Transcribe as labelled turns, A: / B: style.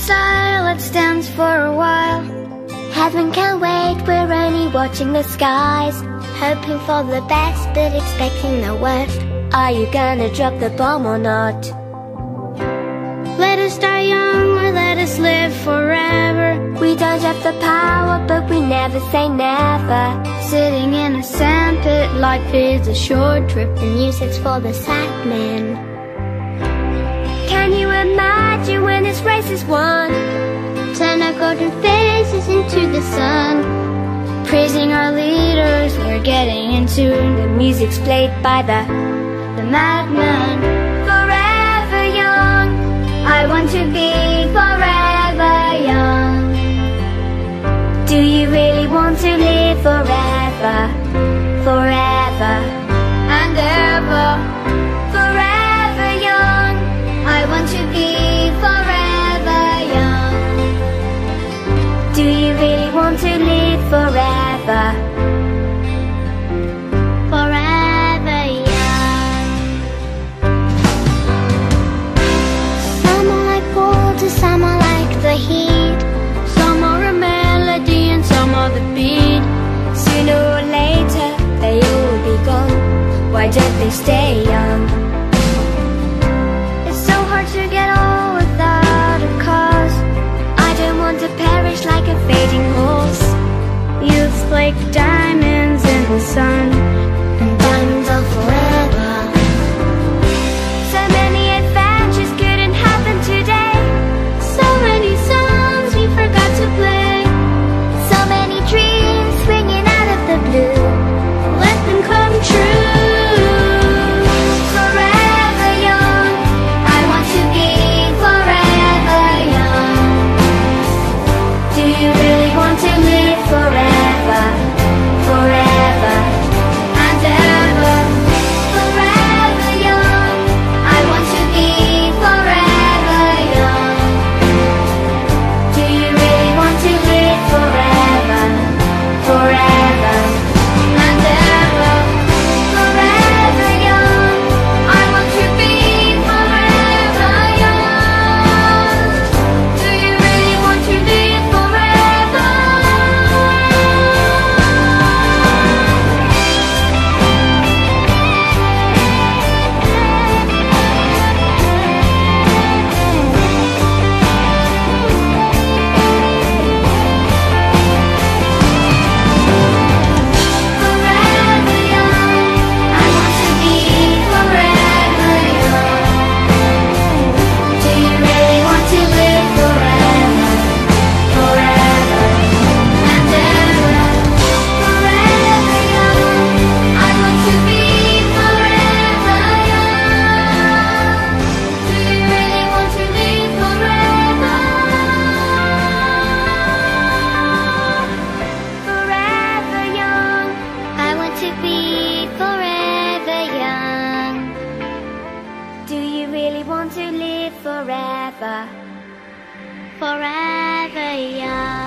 A: outside, let's dance for a while.
B: Heaven can't wait, we're only watching the skies, hoping for the best but expecting the worst. Are you gonna drop the bomb or not?
A: Let us die young or let us live forever.
B: We don't have the power but we never say never.
A: Sitting in a sandpit, life is a short trip.
B: The music's for the sad men. Can you imagine when this race is won?
A: Turn our golden faces into the sun, praising our leaders, we're getting in tune.
B: The music's played by the
A: madman.
B: Forever young,
A: I want to be forever young.
B: Do you really want to live forever? Forever
A: and ever.
B: Forever young,
A: I want to be forever young.
B: Do you really want to live forever?
A: Forever young.
B: Some are like water, some are like the heat.
A: Some are a melody and some are the beat.
B: Sooner or later, they all be gone. Why don't they stay young?
A: It's so hard to get old without a cause.
B: I don't want to perish like a fading horse.
A: Youth's like diamonds in the sun,
B: and diamonds are forever. So many adventures couldn't happen today.
A: so many songs we forgot to play.
B: So many dreams swinging out of the blue.
A: Let them come true.
B: Forever young,
A: I want to be forever young.
B: do you really want to live forever? Forever
A: And ever.
B: Forever young,
A: I want to be forever young.
B: do you really want to live forever? Forever
A: And ever.
B: Forever young,
A: I want to be forever young. Do you really want to live forever? Forever young. I want to be forever young.
B: do you really want to live forever? Forever
A: And ever.
B: Forever young,
A: I want to be forever young. Do you really want to live forever?
B: forever young, I want to be forever young. Do you really want to live forever?
A: Forever young.